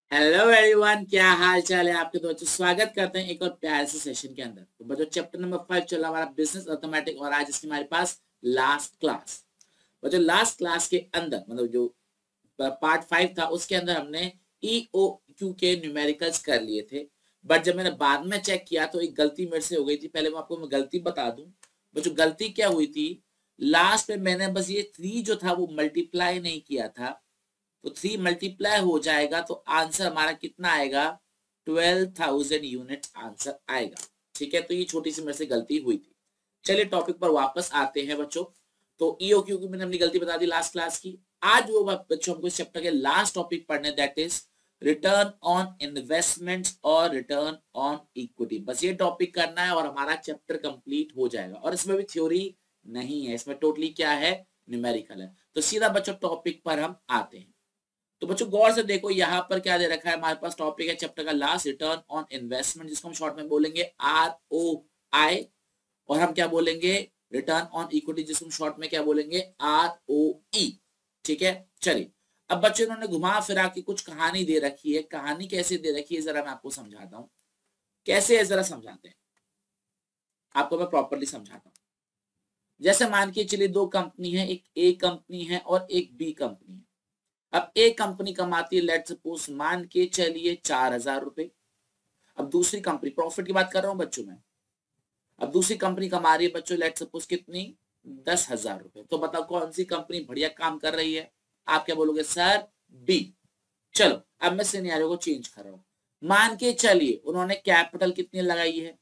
Hello everyone, क्या हाल चाल है आपके। तो बच्चों स्वागत करते हैं एक और प्यारे से सेशन के अंदर। तो बच्चों चैप्टर नंबर 5 चल रहा हमारा बिजनेस अर्थमेटिक और आज इसकी हमारे पास लास्ट क्लास। बच्चों लास्ट क्लास के अंदर मतलब जो पार्ट 5 था उसके अंदर हमने ईओ क्यू के न्यूमेरिकल्स कर लिए थे। बट जब मैंने बाद में चेक किया तो एक गलती मेरे से हो गई थी। पहले मैं गलती बता दूं। बच्चों गलती क्या हुई थी, लास्ट में मैंने बस ये 3 जो था वो मल्टीप्लाई नहीं किया था। तो 3 मल्टीप्लाई हो जाएगा तो आंसर हमारा कितना आएगा, 12,000 यूनिट आंसर आएगा। ठीक है, तो ये छोटी सी मेरे से गलती हुई थी। चलिए टॉपिक पर वापस आते हैं बच्चों। तो ईओक्यू की मैंने अपनी गलती बता दी लास्ट क्लास की। आज वो बच्चों हमको इस चैप्टर के लास्ट टॉपिक पढ़ने, that is return on investments और रिटर्न ऑन इक्विटी। बस ये टॉपिक करना है और हमारा चैप्टर कंप्लीट हो जाएगा। और इसमें भी थ्योरी नहीं है, इसमें टोटली क्या है, न्यूमेरिकल है। तो सीधा बच्चों टॉपिक पर हम आते हैं। तो बच्चों गौर से देखो, यहाँ पर क्या दे रखा है हमारे पास। टॉपिक है चैप्टर का लास्ट, रिटर्न ऑन इन्वेस्टमेंट, जिसको हम शॉर्ट में बोलेंगे ROI। और हम क्या बोलेंगे, रिटर्न ऑन इक्विटी, जिसको हम शॉर्ट में क्या बोलेंगे, ROE। ठीक है, चलिए अब बच्चों इन्होंने घुमा फिरा के कुछ कहानी दे रखी है। कहानी कैसे दे रखी है जरा मैं आपको समझाता हूँ। कैसे है जरा समझाते हैं आपको, मैं प्रॉपरली समझाता हूँ। जैसे मान के चलिए दो कंपनी है, एक ए कंपनी है और एक बी कंपनी है। अब एक कंपनी कमाती है लेट सपोज मान के चलिए 4,000 रुपए। अब दूसरी कंपनी, प्रॉफिट की बात कर रहा हूं बच्चों में, अब दूसरी कंपनी कमा रही है बच्चों लेट सपोज कितनी, 10,000 रुपए। तो बताओ कौन सी कंपनी बढ़िया काम कर रही है। आप क्या बोलोगे, सर बी। चलो अब मैं सिनेरियो को चेंज कर रहा हूं। मान के चलिए उन्होंने कैपिटल कितनी लगाई है,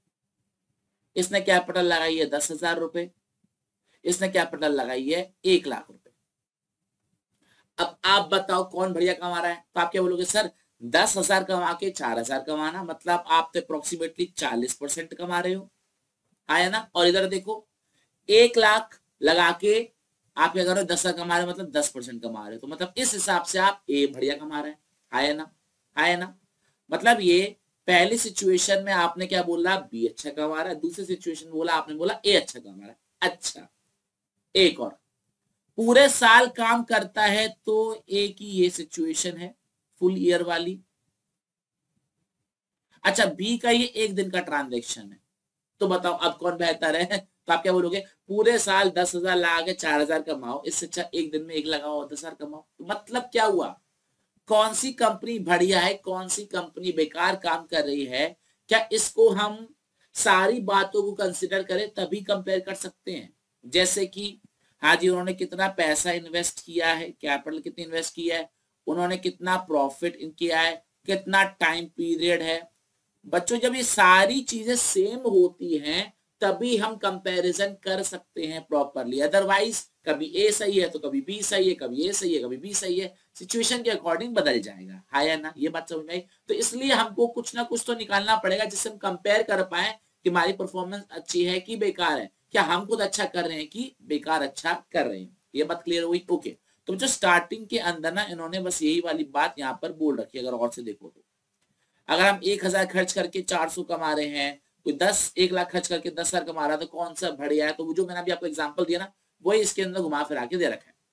इसने कैपिटल लगाई है 10,000 रुपए, इसने कैपिटल लगाई है 1,00,000 रुपए। अब आप बताओ कौन बढ़िया कमा रहा है। तो आप क्या बोलोगे, सर 10,000 कमा के 4,000 कमाना, मतलब आप तो अप्रोक्सीमेटली 40% कमा रहे हो, आया ना। और इधर देखो 1,00,000 लगा के आप क्या कर रहे हो, 10,000 कमा रहे हो, मतलब 10% कमा रहे हो। तो मतलब इस हिसाब से आप ए बढ़िया कमा रहे हैं, आया ना, आया ना। मतलब ये पहली सिचुएशन में आपने क्या बोला, बी अच्छा कमा रहा है, दूसरी सिचुएशन में बोला आपने बोला ए अच्छा कमा रहा है। अच्छा एक और, पूरे साल काम करता है तो एक ही ये सिचुएशन है, फुल ईयर वाली। अच्छा बी का ये एक दिन का ट्रांजेक्शन है। तो बताओ अब कौन बेहतर है। तो आप क्या बोलोगे, पूरे साल 10,000 लगा के 4,000 कमाओ, इससे अच्छा एक दिन में एक लगाओ 10,000 कमाओ। तो मतलब क्या हुआ, कौन सी कंपनी बढ़िया है, कौन सी कंपनी बेकार काम कर रही है, क्या इसको हम सारी बातों को कंसिडर करें तभी कंपेयर कर सकते हैं। जैसे कि हाँ जी, उन्होंने कितना पैसा इन्वेस्ट किया है, कैपिटल कितनी इन्वेस्ट किया है, उन्होंने कितना प्रॉफिट किया है, कितना टाइम पीरियड है। बच्चों जब ये सारी चीजें सेम होती हैं तभी हम कंपैरिजन कर सकते हैं प्रॉपरली। अदरवाइज कभी ए सही है तो कभी बी सही है, कभी ए सही है कभी बी सही है, सिचुएशन के अकॉर्डिंग बदल जाएगा, है या ना। ये बात समझ में आई। तो इसलिए हमको कुछ ना कुछ तो निकालना पड़ेगा जिससे हम कंपेयर कर पाए कि हमारी परफॉर्मेंस अच्छी है कि बेकार है, क्या हम खुद अच्छा कर रहे हैं कि बेकार अच्छा कर रहे हैं। ये बात क्लियर हुई, ओके। तो जो स्टार्टिंग के अंदर ना इन्होंने बस यही वाली बात यहाँ पर बोल रखी है। अगर और से देखो तो अगर हम 1,000 खर्च करके 400 कमा रहे हैं, कोई 1,00,000 खर्च करके 10,000 कमा रहा है, तो कौन सा बढ़िया है। तो जो मैंने अभी आपको एग्जांपल दिया ना, वही इसके अंदर घुमा फिरा के दे रखा है।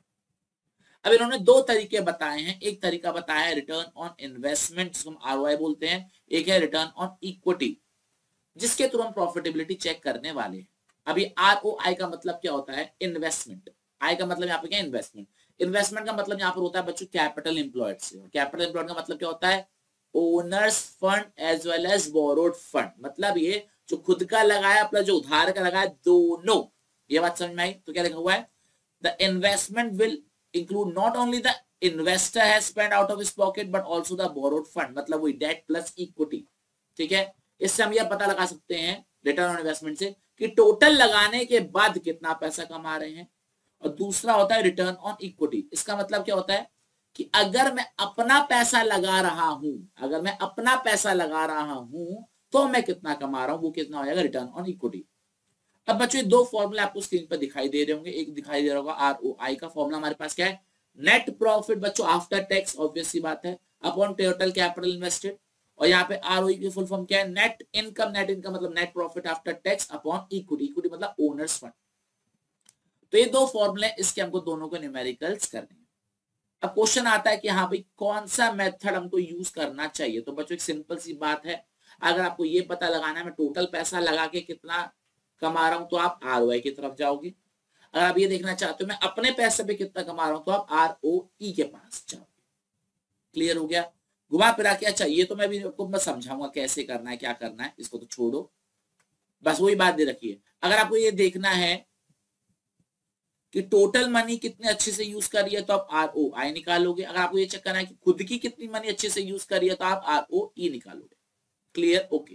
अब इन्होंने दो तरीके बताए हैं। एक तरीका बताया है रिटर्न ऑन इन्वेस्टमेंट, जिसको हम ROI बोलते हैं। एक है रिटर्न ऑन इक्विटी, जिसके थ्रू हम प्रॉफिटेबिलिटी चेक करने वाले हैं। अभी ROI का मतलब क्या होता है, इन्वेस्टमेंट। आई का मतलब यहाँ पे क्या, इन्वेस्टमेंट। इन्वेस्टमेंट का मतलब यहाँ पर होता है बच्चों कैपिटल एम्प्लॉयड से। कैपिटल एम्प्लॉयड का मतलब क्या होता है, owners fund as well as borrowed fund. मतलब ये जो खुद का लगाया प्लस जो उधार का लगाया, दोनों। ये बात समझ में आई। तो क्या लिखा हुआ है, the investment will include not only the investor has spend out of his pocket but also the borrowed fund, मतलब वही डेट प्लस इक्विटी। ठीक है, इससे हम यह पता लगा सकते हैं रिटर्न ऑन इन्वेस्टमेंट से कि टोटल लगाने के बाद कितना पैसा कमा रहे हैं। और दूसरा होता है रिटर्न ऑन इक्विटी। इसका मतलब क्या होता है कि अगर मैं अपना पैसा लगा रहा हूं, अगर मैं अपना पैसा लगा रहा हूं तो मैं कितना कमा रहा हूं, वो कितना हो जाएगा, रिटर्न ऑन इक्विटी। अब बच्चों दो फॉर्मूला आपको स्क्रीन पर दिखाई दे रहे होंगे। एक दिखाई दे रहा होगा ROI का फॉर्मूला हमारे पास क्या है, नेट प्रॉफिट बच्चों आफ्टर टैक्स, ऑब्वियस सी बात है, अपॉन टोटल कैपिटल इन्वेस्टेड। और यहाँ पे ROE की फुल फॉर्म क्या है, नेट इनकम। नेट इनकम मतलब net profit after tax upon equity. Equity मतलब ओनर्स फंड। तो ये दो फॉर्मूले, इसके हमको दोनों को न्यूमेरिकल्स करने हैं। अब क्वेश्चन आता है कि हाँ भाई कौन सा मेथड हमको यूज करना चाहिए। तो बच्चों एक सिंपल सी बात है, अगर आपको ये पता लगाना है मैं टोटल पैसा लगा के कितना कमा रहा हूं तो आप ROI की तरफ जाओगे। अगर आप ये देखना चाहते हो मैं अपने पैसे पे कितना कमा रहा हूं तो आप ROE के पास जाओगे। क्लियर हो गया। घुमा फिरा के अच्छा ये तो मैं भी आपको मैं समझाऊंगा कैसे करना है क्या करना है, इसको तो छोड़ो, बस वही बात दे रखी है। अगर आपको ये देखना है कि टोटल मनी कितने अच्छे से यूज कर रही है तो आप ROI निकालोगे। अगर आपको ये चेक करना है कि खुद की कितनी मनी अच्छे से यूज कर रही है तो आप ROE निकालोगे। Clear, okay.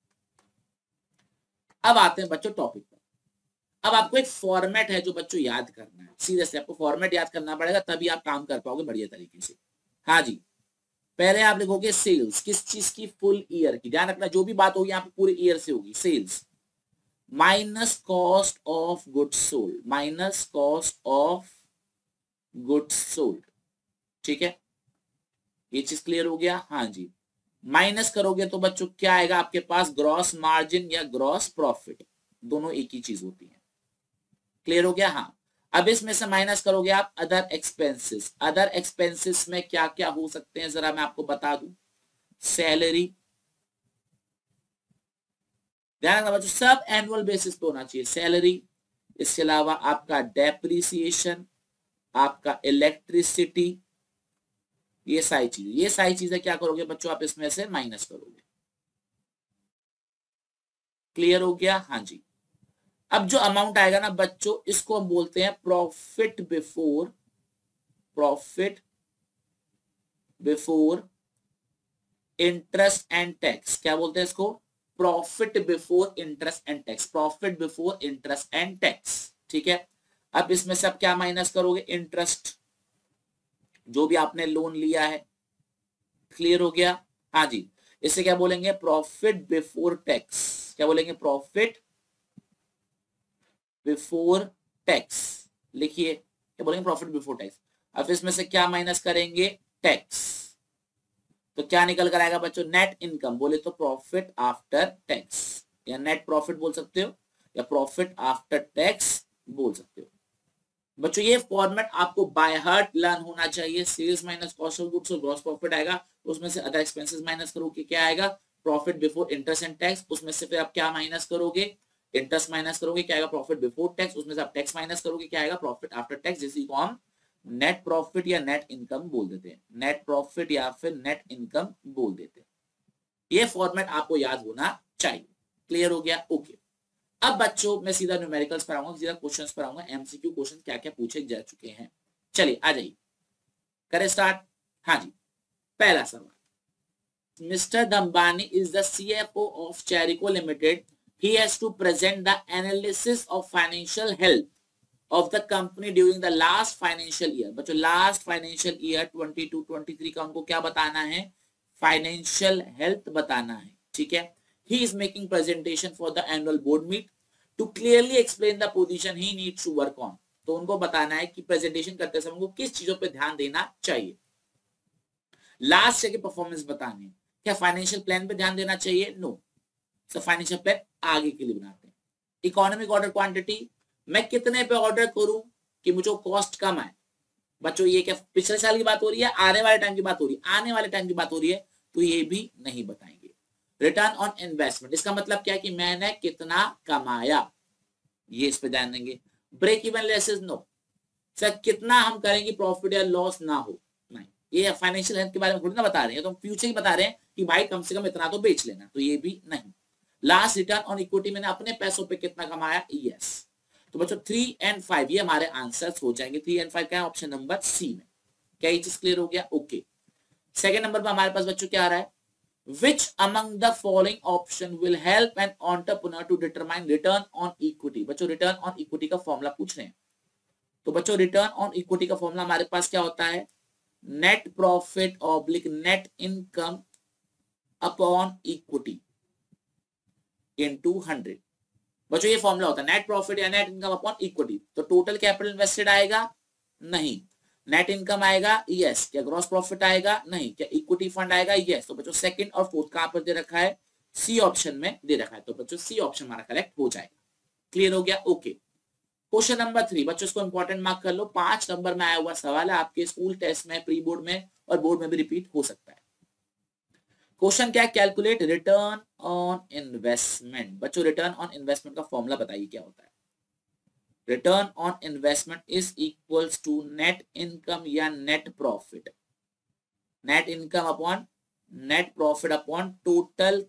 अब आते हैं बच्चों टॉपिक पर। अब आपको एक फॉर्मेट है जो बच्चों याद करना है, सीरियसली आपको फॉर्मेट याद करना पड़ेगा तभी आप काम कर पाओगे बढ़िया तरीके से। हाँ जी, पहले आप लिखोगे सेल्स, किस चीज की, फुल ईयर की। ध्यान रखना जो भी बात होगी यहाँ पे पूरे ईयर से होगी। Sales minus cost of goods sold, minus cost of goods sold. ठीक है, ये चीज क्लियर हो गया। हाँ जी, माइनस करोगे तो बच्चों क्या आएगा आपके पास, ग्रॉस मार्जिन या ग्रॉस प्रॉफिट, दोनों एक ही चीज होती है। क्लियर हो गया। हाँ, अब इसमें से माइनस करोगे आप अदर एक्सपेंसेस। अदर एक्सपेंसेस में क्या क्या हो सकते हैं जरा मैं आपको बता दूं। सैलरी, ध्यान रखना बच्चों सब एनुअल बेसिस पे होना चाहिए। सैलरी, इसके अलावा आपका डेप्रिसिएशन, आपका इलेक्ट्रिसिटी, ये सारी चीजें क्या करोगे बच्चों आप इसमें से माइनस करोगे। क्लियर हो गया। हाँ जी, अब जो अमाउंट आएगा ना बच्चों इसको हम बोलते हैं profit before interest and tax. क्या बोलते हैं इसको, profit before interest and tax, profit before interest and tax. ठीक है, अब इसमें से आप क्या माइनस करोगे, इंटरेस्ट, जो भी आपने लोन लिया है। क्लियर हो गया। हाँ जी, इसे क्या बोलेंगे, प्रॉफिट बिफोर टैक्स। क्या बोलेंगे, प्रॉफिट बिफोर टैक्स। लिखिए क्या बोलेंगे, प्रॉफिट बिफोर टैक्स। अब इसमें से क्या माइनस करेंगे, टैक्स। तो क्या निकल कर आएगा बच्चों, नेट इनकम। बोले तो प्रॉफिट आफ्टर टैक्स, या नेट प्रॉफिट बोल सकते हो या प्रॉफिट आफ्टर टैक्स बोल सकते हो। बच्चों ये फॉर्मेट आपको बाय हार्ट लर्न होना चाहिए। Sales minus cost of goods और ग्रॉस प्रॉफिट आएगा, उसमें से अदर एक्सपेंसेस माइनस करोगे, क्या आएगा, profit before interest and tax. उसमें से फिर आप क्या माइनस करोगे, इंटरेस्ट माइनस करोगे, क्या आएगा, प्रॉफिट बिफोर टैक्स। उसमें से आप टैक्स माइनस करोगे, क्या आएगा, प्रॉफिट आफ्टर टैक्स, जिसी को हम नेट प्रॉफिट या नेट इनकम बोल देते हैं। नेट प्रॉफिट या फिर नेट इनकम बोल देते हैं। ये फॉर्मेट आपको याद होना चाहिए। क्लियर हो गया, ओके। अब बच्चों मैं सीधा न्यूमेरिकल्स पर आऊंगा, सीधा क्वेश्चंस पर आऊंगा। एमसीक्यू क्वेश्चन क्या क्या पूछे जा चुके हैं, चलिए आ जाइए, करें स्टार्ट। हाँ जी, पहला सवाल, mister Dhambani is the CFO of Cherico limited. He has to present the analysis of financial health of the company during the last financial year। बच्चों लास्ट फाइनेंशियल ईयर 22-23 का उनको क्या बताना है, फाइनेंशियल हेल्थ बताना है। ठीक है, he is making presentation for the annual board meet to clearly explain the position he needs to work on। तो उनको बताना है कि प्रेजेंटेशन करते समय उनको किस चीजों पे ध्यान देना चाहिए। लास्ट ईयर की परफॉर्मेंस बतानी है। क्या फाइनेंशियल प्लान पे ध्यान देना चाहिए, नो। फाइनेंशियल प्लान आगे के लिए बनाते हैं। इकोनॉमिक ऑर्डर क्वांटिटी, मैं कितने पे ऑर्डर करूं कि मुझे कॉस्ट कम आए। बच्चों ये क्या पिछले साल की बात हो रही है, आने वाले टाइम की बात हो रही है, आने वाले टाइम की बात हो रही है, तो ये भी नहीं बताएंगे। रिटर्न ऑन इन्वेस्टमेंट, इसका मतलब क्या है कि मैंने कितना कमाया, ये इस पे ध्यान देंगे। Break even losses, no. Sir कितना हम करेंगे प्रॉफिट या लॉस ना हो, नहीं। ये फाइनेंशियल हेल्थ के बारे में थोड़ी ना बता रहे हैं, तो फ्यूचर ही बता रहे हैं कि भाई कम से कम इतना तो बेच लेना, तो ये भी नहीं। लास्ट रिटर्न ऑन इक्विटी, मैंने अपने पैसों पे कितना कमाया, यस। तो बच्चों 3 and 5 ये हमारे आंसर्स हो जाएंगे। 3 and 5 क्या है, ऑप्शन नंबर सी में। क्या ये चीज क्लियर हो गया, ओके। सेकेंड नंबर पर हमारे पास बच्चों क्या आ रहा है, which among the following option will help an entrepreneur to determine return on equity। बच्चों रिटर्न ऑन इक्विटी का फॉर्मूला पूछ रहे हैं। तो बच्चों रिटर्न ऑन इक्विटी का फॉर्मूला हमारे पास क्या होता है, net profit oblique net income upon equity into 100। बच्चों ये फॉर्मूला होता है नेट प्रॉफिट या नेट इनकम अपॉन इक्विटी। तो टोटल कैपिटल इन्वेस्टेड आएगा, नहीं। नेट इनकम आएगा, यस। क्या ग्रॉस प्रॉफिट आएगा, नहीं। क्या इक्विटी फंड आएगा, यस। तो बच्चों सेकंड और फोर्थ कहां पर दे रखा है, सी ऑप्शन में दे रखा है। तो बच्चों सी ऑप्शन हमारा करेक्ट हो जाएगा। क्लियर हो गया, ओके। क्वेश्चन नंबर 3 बच्चों, इसको इंपॉर्टेंट मार्क कर लो, 5 नंबर में आया हुआ सवाल है, आपके स्कूल टेस्ट में, प्री बोर्ड में और बोर्ड में भी रिपीट हो सकता है। क्वेश्चन क्या है, कैलकुलेट रिटर्न ऑन इन्वेस्टमेंट। बच्चों रिटर्न ऑन इन्वेस्टमेंट का फॉर्मूला बताइए क्या होता है। Return on investment is equals to net income या net profit, net income upon net profit upon total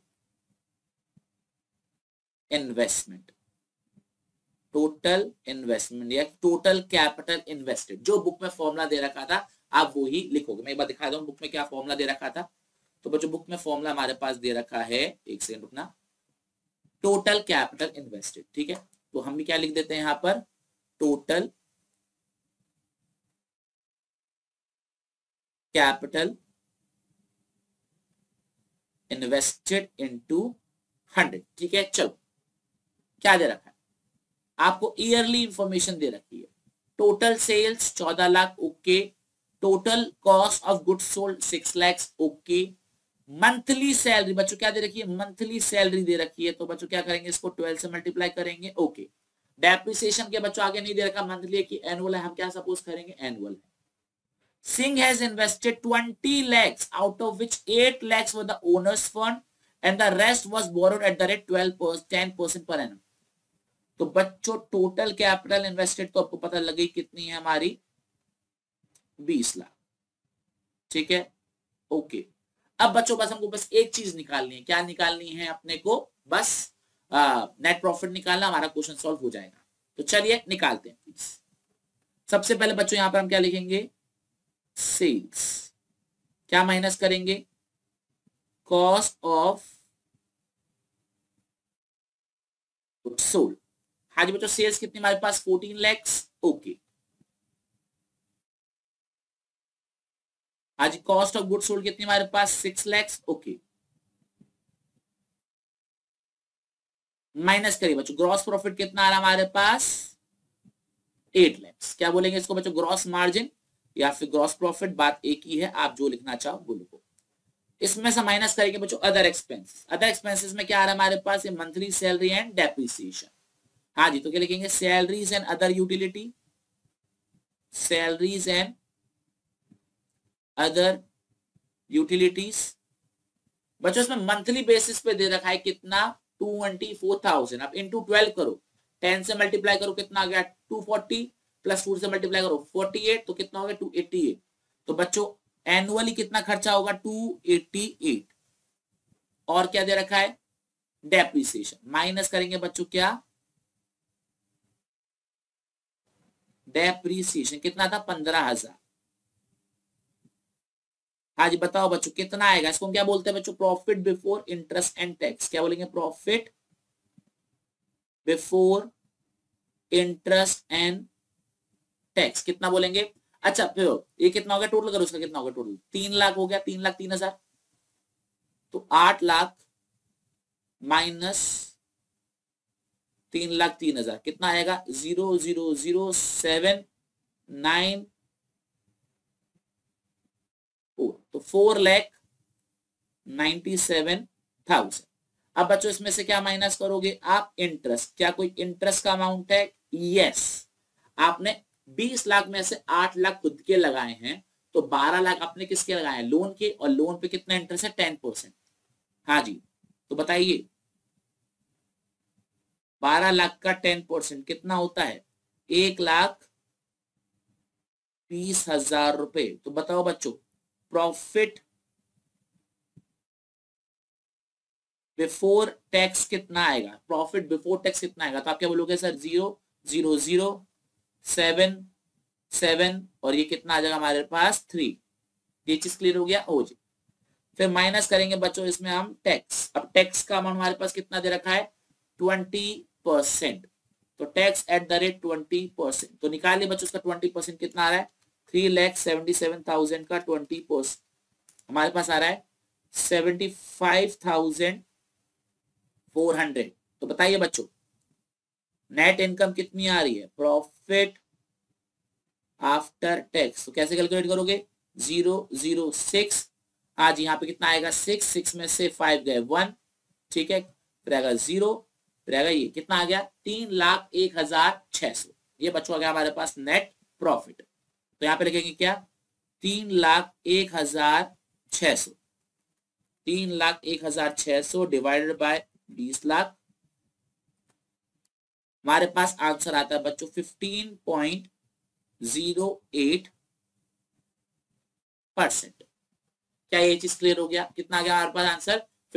investment, total investment या टोटल कैपिटल इन्वेस्टेड। जो book में फॉर्मूला दे रखा था आप वो ही लिखोगे। मैं एक बार दिखा दूं बुक में क्या फॉर्मूला दे रखा था। तो बच्चों बुक में फॉर्मूला हमारे पास दे रखा है, एक सेकंड रुकना, टोटल कैपिटल इन्वेस्टेड। ठीक है, तो हम भी क्या लिख देते हैं यहां पर, टोटल कैपिटल इन्वेस्टेड इनटू 100। ठीक है, चलो क्या दे रखा है आपको, ईयरली इंफॉर्मेशन दे रखी है। Total sales 14 lakh, okay. Total cost of goods sold 6 lakh, okay. Monthly salary बच्चों क्या दे रखी है, मंथली सैलरी दे रखी है। तो बच्चों क्या करेंगे, इसको 12 से मल्टीप्लाई करेंगे, ओके। डेप्रिसिएशन के बच्चों आगे नहीं दे रखा, मंथली है कि एनुअल है, हम क्या सपोज करेंगे एनुअल है। Singh has invested 20 lakhs, out of which 8 lakhs were the owner's fund and the rest was borrowed at the rate 10% per annum. तो बच्चों टोटल कैपिटल इन्वेस्टेड तो आपको पता लगी कितनी है हमारी, 20 लाख। ठीक है, ओके। अब बच्चों बस हमको बस एक चीज निकालनी है, क्या निकालनी है अपने को, बस नेट प्रॉफिट निकालना, हमारा क्वेश्चन सॉल्व हो जाएगा। तो चलिए निकालते हैं प्लीज। सबसे पहले बच्चों यहां पर हम क्या लिखेंगे, सेल्स, क्या माइनस करेंगे, कॉस्ट ऑफ गुड्स सोल्ड। हाँ जी बच्चों, सेल्स कितनी हमारे पास 14 लाख, ओके। हाँ जी, कॉस्ट ऑफ गुड्स सोल्ड कितनी हमारे पास 6 लाख, ओके। माइनस करिए बच्चों, ग्रॉस प्रॉफिट कितना आ रहा हमारे पास 8 लाख। क्या बोलेंगे इसको बच्चों, ग्रॉस मार्जिन या फिर ग्रॉस प्रॉफिट, बात एक ही है, आप जो लिखना चाहो वो लिखो। इसमें से माइनस करेंगे बच्चों अदर एक्सपेंसेस। अदर एक्सपेंसेस में क्या आ रहा है हमारे पास, ये मंथली सैलरी एंड डेप्रिसिएशन। हाँ जी, तो क्या लिखेंगे, salaries and other utility, salaries and other utilities. बच्चों इसमें मंथली बेसिस पे दे रखा है कितना, 24,000। अब इंटू 12 करो, 10 से मल्टीप्लाई करो, कितना आ गया 240, प्लस 4 से मल्टीप्लाई करो 48, तो कितना हो गया 288। तो बच्चों एनुअली कितना खर्चा होगा 288। और क्या दे रखा है, डेप्रिसिएशन। माइनस करेंगे बच्चों क्या, डेप्रिसिएशन कितना था 15,000। हाँ जी बताओ बच्चों कितना आएगा, इसको क्या बोलते हैं बच्चों, profit before interest and tax. क्या बोलेंगे, profit before interest and tax, कितना बोलेंगे। अच्छा फिर ये कितना हो गया टोटल, करो उसका कितना हो गया टोटल, 3 लाख हो गया, 3,03,000। तो 8 लाख माइनस 3,03,000 कितना आएगा, 0,007,9, तो 4,97,000। अब बच्चों इसमें से क्या माइनस करोगे आप, इंटरेस्ट। क्या कोई इंटरेस्ट का अमाउंट है, यस। आपने 20 लाख में से 8 लाख खुद के लगाए हैं, तो 12 लाख आपने किसके लगाए हैं, लोन के। और लोन पे कितना इंटरेस्ट है, 10%। हाँ जी, तो बताइए 12 लाख का 10% कितना होता है, 1,20,000 रुपए। तो बताओ बच्चों प्रॉफिट बिफोर टैक्स कितना आएगा, प्रॉफिट बिफोर टैक्स कितना आएगा। तो आप क्या बोलोगे सर, 0,0,0,7,7 और ये कितना आ जाएगा हमारे पास 3। ये चीज क्लियर हो गया, हो जी। फिर माइनस करेंगे बच्चों इसमें हम टैक्स। अब टैक्स का अमाउंट हमारे पास कितना दे रखा है, 20%। तो टैक्स एट द रेट 20%। तो निकालिए बच्चों उसका 20% कितना आ रहा है, 3,77,000 का 20% हमारे पास आ रहा है 75,400। तो बताइए बच्चों नेट इनकम कितनी आ रही है, प्रॉफिट आफ्टर टैक्स। तो कैसे कैलकुलेट करोगे, 0,06। आज यहाँ पे कितना आएगा 6 में से 5 गए 1, ठीक है, फिर आएगा 0, फिर आएगा ये कितना आ गया 3,01,600। ये बच्चों आ गया हमारे पास नेट प्रॉफिट। तो यहाँ पे लिखेंगे क्या, 3,01,600, 3,01,600 डिवाइडेड बाय 20 लाख। हमारे पास आंसर आता है बच्चों 15.08%। क्या ये चीज क्लियर हो गया? कितना आ गया हमारे पास आंसर?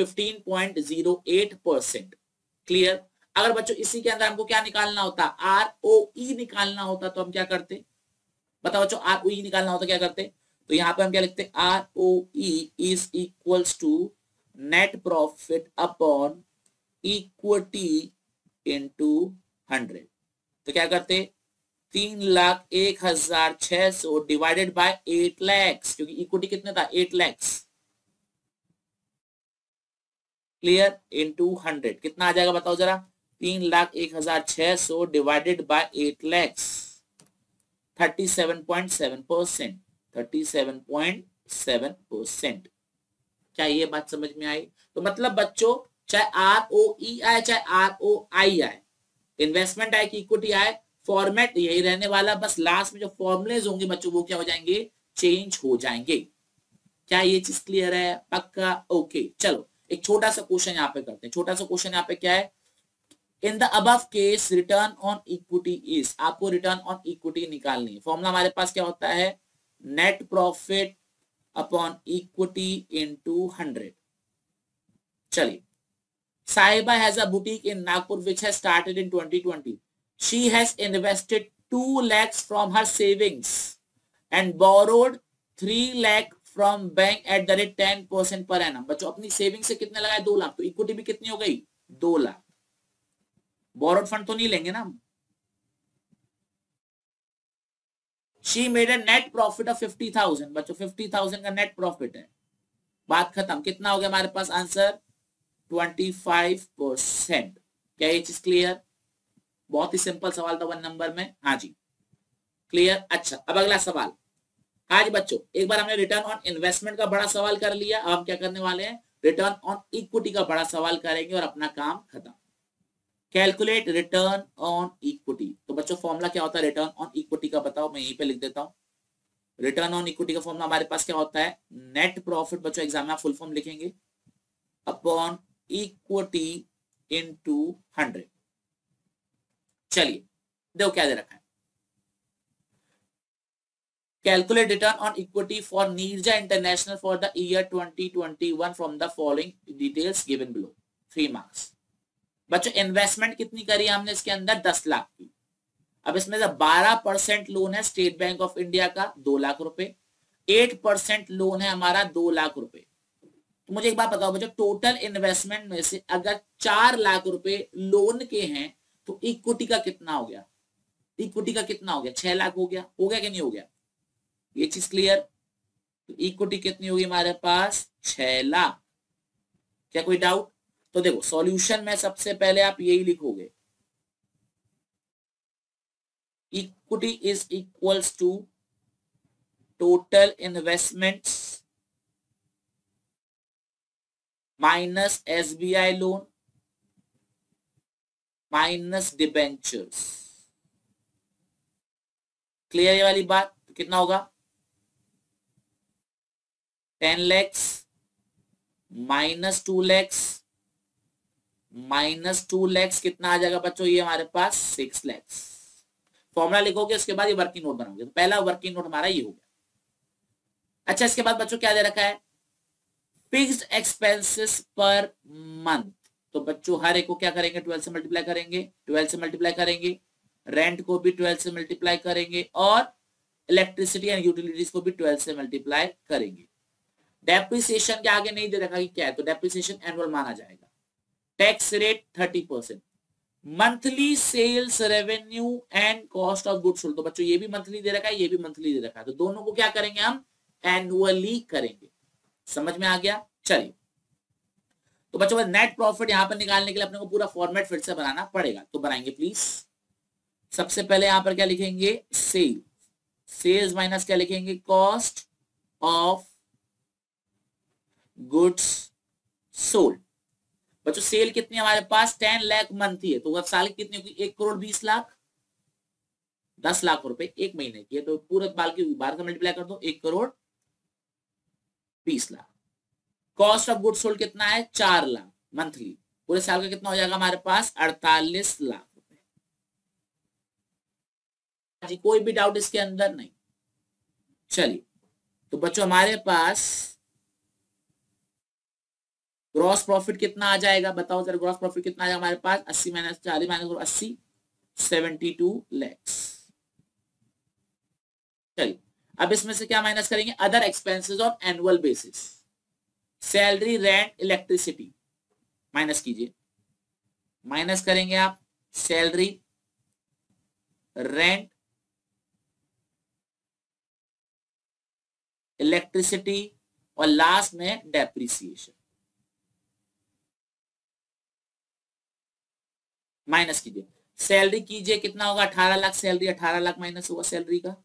15.08%। क्लियर। अगर बच्चों इसी के अंदर हमको क्या निकालना होता, ROE निकालना होता, तो हम क्या करते? बताओ बच्चों, ROE निकालना होता क्या करते? तो यहाँ पे हम क्या लिखते? ROE is equals to net profit upon equity into 100। तो क्या करते? 3,01,600 डिवाइडेड बाय 8 लाख, क्योंकि इक्विटी कितने था? 8 लाख। क्लियर। इनटू 100 कितना आ जाएगा बताओ जरा? 3,01,600 डिवाइडेड बाय 8 लाख, 37.7%, 37.7%। क्या ये बात समझ में आई? तो मतलब बच्चों, चाहे ROE आए चाहे ROI आए, इन्वेस्टमेंट आए कि इक्विटी आए, फॉर्मेट यही रहने वाला, बस लास्ट में जो फॉर्मुलेज होंगे बच्चों वो क्या हो जाएंगे? चेंज हो जाएंगे। क्या ये चीज क्लियर है? पक्का? ओके। चलो एक छोटा सा क्वेश्चन यहाँ पे करते हैं। छोटा सा क्वेश्चन यहाँ पे क्या है? In the above case return on equity is, आपको रिटर्न ऑन इक्विटी निकालनी है। फॉर्मूला हमारे पास क्या होता है? Net profit upon equity into 100। चलिए, Sahiba has a boutique in Nagpur which has started in 2020. She has invested 2 lakhs from her savings and borrowed 3 lakh from bank at the rate 10% per annum. बच्चों अपनी saving से कितने लगाए? 2 लाख। तो equity भी कितनी हो गई? 2 लाख। बोरोड फंड तो नहीं लेंगे ना हम। She made a net profit of 50,000। बच्चों 50,000 का नेट प्रॉफिट है। बात खत्म। कितना हो गया हमारे पास आंसर? 25%। क्या ये चीज क्लियर? बहुत ही सिंपल सवाल था 1 नंबर में। हाँ जी, क्लियर। अच्छा, अब अगला सवाल। हाँ जी बच्चों, एक बार हमने रिटर्न ऑन इन्वेस्टमेंट का बड़ा सवाल कर लिया, अब हम क्या करने वाले हैं? रिटर्न ऑन इक्विटी का बड़ा सवाल करेंगे और अपना काम खत्म। Calculate return on equity. तो बच्चों फॉर्मूला क्या होता है रिटर्न ऑन इक्विटी का? बताओ, मैं यहीं पे लिख देता हूं। रिटर्न ऑन इक्विटी का फॉर्मूला हमारे पास क्या होता है? नेट प्रॉफिट, बच्चों एग्जाम में आप फुल फॉर्म लिखेंगे, अपॉन इक्विटी इनटू 100। चलिए देखो क्या दे रखा है। Calculate return on equity for Neerja international for the year 2021 from the following details given below. 3 marks. बच्चों इन्वेस्टमेंट कितनी करी हमने इसके अंदर? 10 लाख की। अब इसमें से 12% लोन है स्टेट बैंक ऑफ इंडिया का 2 लाख रुपए, 8% लोन है हमारा 2 लाख रुपए। तो मुझे एक बात बताओ बच्चों, टोटल इन्वेस्टमेंट में से अगर 4 लाख रुपए लोन के हैं तो इक्विटी का कितना हो गया? इक्विटी का कितना हो गया? 6 लाख हो गया। हो गया कि नहीं हो गया? ये चीज क्लियर? तो इक्विटी कितनी होगी हमारे पास? 6 लाख। क्या कोई डाउट? तो देखो सॉल्यूशन में सबसे पहले आप यही लिखोगे, equity is equals to total investments minus SBI loan minus debentures. Clear ये वाली बात? तो कितना होगा? 10 lakhs minus 2 lakhs minus 2 lakhs कितना आ जाएगा बच्चों? ये हमारे पास 6 lakhs। फॉर्मूला लिखोगे, उसके बाद ये वर्किंग नोट बनाओगे। तो पहला वर्किंग नोट हमारा ये हो गया। अच्छा, इसके बाद बच्चों क्या दे रखा है? Fixed expenses per month. तो बच्चों हर एक को क्या करेंगे? 12 से मल्टीप्लाई करेंगे, 12 से मल्टीप्लाई करेंगे, रेंट को भी 12 से मल्टीप्लाई करेंगे और इलेक्ट्रिसिटी एंड यूटिलिटीज को भी 12 से मल्टीप्लाई करेंगे। डेप्रिसिएशन के आगे नहीं दे रखा कि क्या है, तो डेप्रिसिएशन एनुअल माना जाएगा। Tax rate 30%। Monthly sales revenue and cost of goods sold. तो बच्चों ये भी मंथली दे रखा है, ये भी मंथली दे रखा है, तो दोनों को क्या करेंगे हम? एनुअली करेंगे। समझ में आ गया? चलिए, तो बच्चों नेट प्रॉफिट यहां पर निकालने के लिए अपने को पूरा फॉर्मेट फिर से बनाना पड़ेगा, तो बनाएंगे प्लीज। सबसे पहले यहां पर क्या लिखेंगे? सेल। सेल्स माइनस क्या लिखेंगे? Cost of goods sold. बच्चों सेल कितनी हमारे पास? 10 लाख मंथ ही है, तो साल कितनी होगी? 1 करोड़ 20 लाख। 10 लाख रुपए एक महीने की है, तो पूरे साल की 12 से मल्टीप्लाई कर दो, 1,20,00,000। कॉस्ट ऑफ गुड सोल्ड कितना है? 4 लाख मंथली। पूरे साल का कितना हो जाएगा हमारे पास? 48 लाख रुपए। जी कोई भी डाउट इसके अंदर? नहीं। चलिए, तो बच्चों हमारे पास ग्रॉस प्रॉफिट कितना आ जाएगा? बताओ जरा, ग्रॉस प्रॉफिट कितना आ जाएगा हमारे पास? 80 माइनस 40 माइनस 80, 72 लैक्स। चलिए, अब इसमें से क्या माइनस करेंगे? Other expenses of annual basis, salary, rent, electricity minus कीजिए। माइनस करेंगे आप सैलरी, रेंट, इलेक्ट्रिसिटी और लास्ट में डेप्रिसिएशन माइनस कीजिए। सैलरी कीजिए, कितना होगा? 18 लाख सैलरी, 18 लाख माइनस होगा सैलरी का।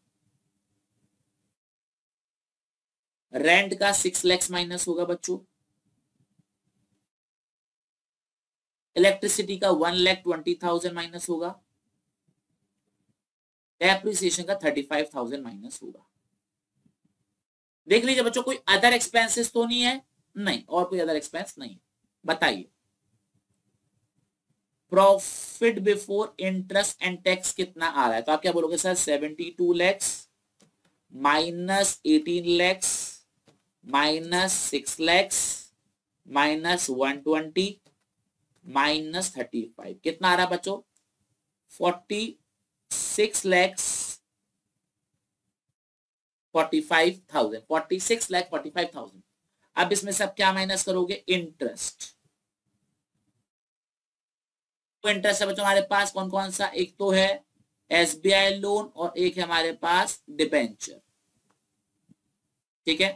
रेंट का 6 लाख माइनस होगा बच्चों। इलेक्ट्रिसिटी का 1,20,000 माइनस होगा। डेप्रिसिएशन का 35,000 माइनस होगा। देख लीजिए बच्चों, कोई अदर एक्सपेंसेस तो नहीं है? नहीं, और कोई अदर एक्सपेंस नहीं। बताइए, profit before interest and tax कितना आ रहा है? तो आप क्या बोलोगे sir? 72 lakhs minus 18 lakhs minus 6 lakhs minus 120 minus 35, कितना आ रहा है बच्चों? 46 लैक्स 45,000, 46 लाख 45,000। अब इसमें से आप क्या माइनस करोगे? इंटरेस्ट। तो इंटरेस्ट है बच्चों हमारे पास कौन कौन सा? एक तो है एसबीआई लोन और एक है हमारे पास डिबेंचर। ठीक है,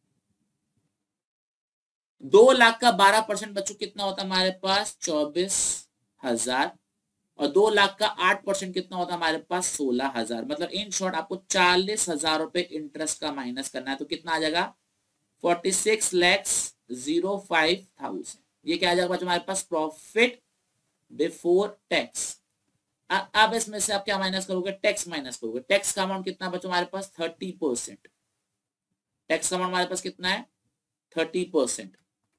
2 लाख का 12% बच्चों कितना होता है हमारे पास? 24,000। और 2 लाख का 8% कितना होता है हमारे पास? 16,000। मतलब इन शॉर्ट आपको 40,000 रुपए इंटरेस्ट का माइनस करना है, तो कितना आ जाएगा? 46,05,000। ये क्या आ जाएगा बच्चों हमारे पास? Profit before tax. अब इसमें से आप क्या माइनस करोगे? टैक्स माइनस करोगे। टैक्स का अमाउंट कितना बच्चों हमारे पास? 30%। टैक्स का अमाउंट हमारे पास कितना है? 30%।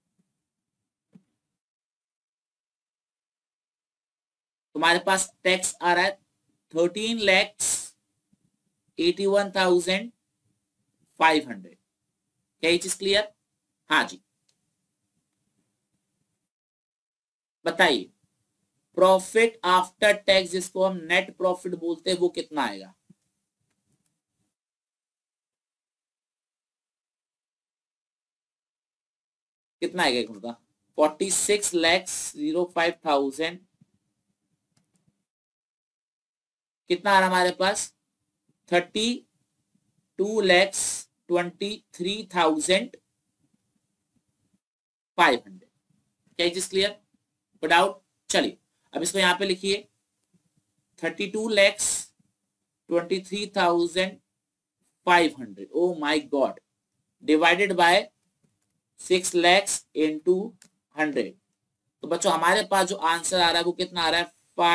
तुम्हारे पास टैक्स आ रहा है 13,81,500। क्या ये चीज क्लियर? हाँ जी, बताइए, प्रॉफिट आफ्टर टैक्स जिसको हम नेट प्रॉफिट बोलते हैं वो कितना आएगा? कितना आएगा एक मिनट? 46,05,000। कितना आ रहा हमारे पास? 32,23,500। क्या चीज क्लियर? डाउट? चलिए, अब इसको यहां पे लिखिए, 32,23,500 oh my god divided by 6 lakhs into 100। तो बच्चों हमारे पास जो आंसर आ रहा है वो कितना आ रहा है?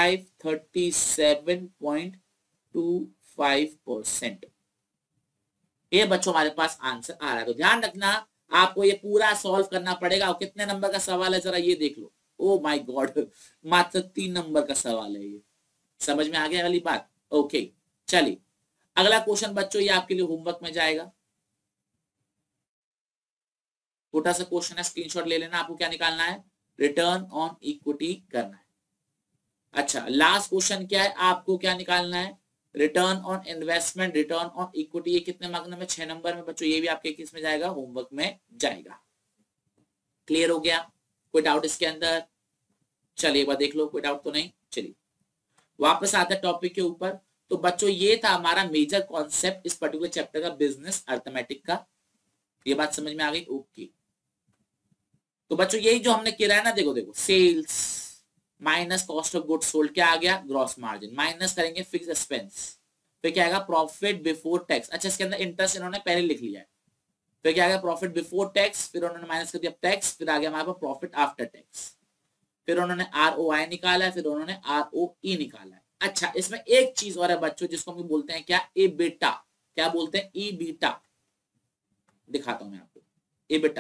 537.25%। ये बच्चों हमारे पास आंसर आ रहा है। तो ध्यान रखना, आपको ये पूरा सॉल्व करना पड़ेगा। और कितने नंबर का सवाल है जरा ये देख लो। ओ माय गॉड, मात्र 3 नंबर का सवाल है ये। समझ में आ गया वाली बात? ओके, चलिए अगला क्वेश्चन बच्चों, ये आपके लिए होमवर्क में जाएगा। छोटा सा क्वेश्चन है, स्क्रीनशॉट ले लेना। आपको क्या निकालना है? रिटर्न ऑन इक्विटी करना है। अच्छा, लास्ट क्वेश्चन क्या है? आपको क्या निकालना है? Return on investment, return on equity. ये कितने मार्क्स में? 6 नंबर में बच्चों। ये भी आपके किस में जाएगा? होमवर्क में जाएगा। क्लियर हो गया? कोई डाउट इसके अंदर? चलिए एक बार देख लो, कोई डाउट तो नहीं। चलिए वापस आते हैं टॉपिक के ऊपर। तो बच्चों ये था हमारा मेजर कॉन्सेप्ट इस पर्टिकुलर चैप्टर का, बिजनेस अर्थमेटिक का। ये बात समझ में आ गई? ओके। तो बच्चों यही जो हमने किया है ना, देखो देखो, sales minus cost of goods sold, क्या आ गया? Gross margin. माइनस करेंगे फिक्स एक्सपेंस, फिर क्या आएगा? Profit before tax. अच्छा, इसके अंदर इंटरेस्ट इन्होंने पहले लिख लिया है। फिर क्या आएगा? प्रॉफिट बिफोर टैक्स, फिर उन्होंने माइनस कर दिया टैक्स, फिर आ गया हमारे पास प्रॉफिट आफ्टर टैक्स। फिर उन्होंने ROI निकाला है, फिर उन्होंने ROE निकाला है। अच्छा, इसमें एक चीज और है बच्चों जिसको हम बोलते हैं क्या, ए बेटा। क्या बोलते हैं, ई बीटा। दिखाता हूं मैं आपको, ए बेटा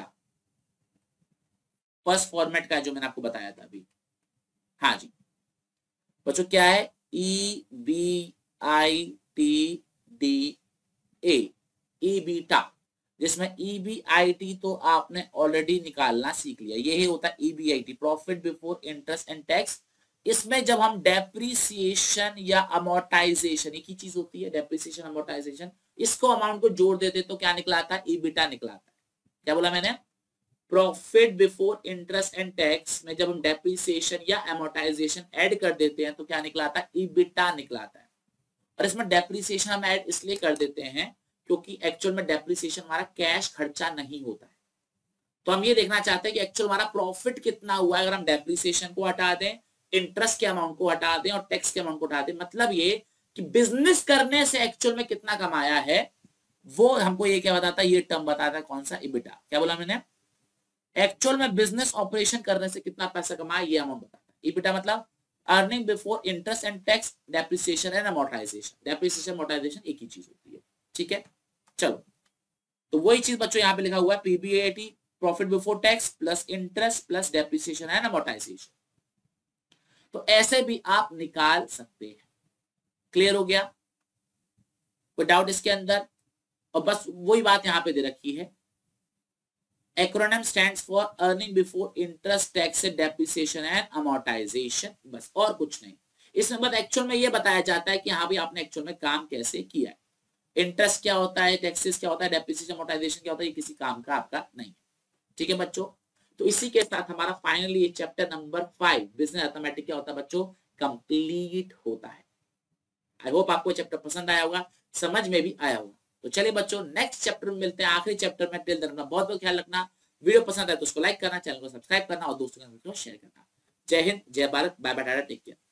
फर्स्ट फॉर्मेट का है जो मैंने आपको बताया था अभी। हाँ जी बच्चों, क्या है, E B I T D A, EBITDA. जिसमें ई बी आई टी तो आपने ऑलरेडी निकालना सीख लिया, यही होता है E B I T, profit before interest and tax. इसमें जब हम डेप्रीसिएशन या अमोर्टाइजेशन, एक ही चीज होती है डेप्रीसिएशन अमोर्टाइजेशन, इसको अमाउंट को जोड़ देते तो क्या निकलाता है, ईबिटा निकलाता है। क्या बोला मैंने, profit before interest and tax में जब हम डेप्रीसिएशन या अमोर्टाइजेशन ऐड कर देते हैं तो क्या निकलाता है, ईबिटा निकलाता है। और इसमें डेप्रीसिएशन हम ऐड इसलिए कर देते हैं क्योंकि एक्चुअल में डेप्रीसिएशन हमारा कैश खर्चा नहीं होता है। तो हम ये देखना चाहते हैं कि एक्चुअल हमारा प्रॉफिट कितना हुआ है अगर हम डेप्रीसिएशन को हटा दें, इंटरेस्ट के अमाउंट को हटा दें और टैक्स के अमाउंट को हटा दें। मतलब ये कि बिजनेस करने से एक्चुअल में कितना कमाया है, वो हमको ये क्या बताता है, ये टर्म बताता है, कौन सा, इबिटा। क्या बोला मैंने, एक्चुअल में बिजनेस ऑपरेशन करने से कितना पैसा कमाया ये अमाउंट बताता है। इबिटा मतलब earning before interest and tax, depreciation and amortization. Depreciation amortization एक ही चीज होती है, ठीक है। चलो, तो वही चीज बच्चों यहाँ पे लिखा हुआ है, PBAT profit before tax plus interest plus depreciation and amortization. तो ऐसे भी आप निकाल सकते हैं। क्लियर हो गया, कोई डाउट इसके अंदर। और बस वही बात यहाँ पे दे रखी है, acronym stands for earning before interest tax depreciation and amortization, बस और कुछ नहीं। इसमें बस एक्चुअल में ये बताया जाता है कि हाँ भाई आपने एक्चुअल में काम कैसे किया है। इंटरेस्ट क्या होता है, टैक्सेस क्या होता है, डेप्रिसिएशन अमोर्टाइजेशन क्या होता है, ये किसी काम का आपका नहीं है, ठीक है बच्चों। तो इसी के साथ हमारा फाइनली ये चैप्टर नंबर 5 बिजनेस अर्थमेटिक क्या होता है बच्चों, कंप्लीट होता है। आई होप आपको चैप्टर पसंद आया होगा, समझ में भी आया होगा। तो चलिए बच्चों, नेक्स्ट चैप्टर में मिलते हैं, आखिरी चैप्टर में। टिल देन अपना बहुत बहुत ख्याल रखना। वीडियो पसंद आए तो उसको लाइक करना, चैनल को सब्सक्राइब करना और दोस्तों के साथ शेयर करना। जय हिंद, जय Bharat, bye bye, tata, take care.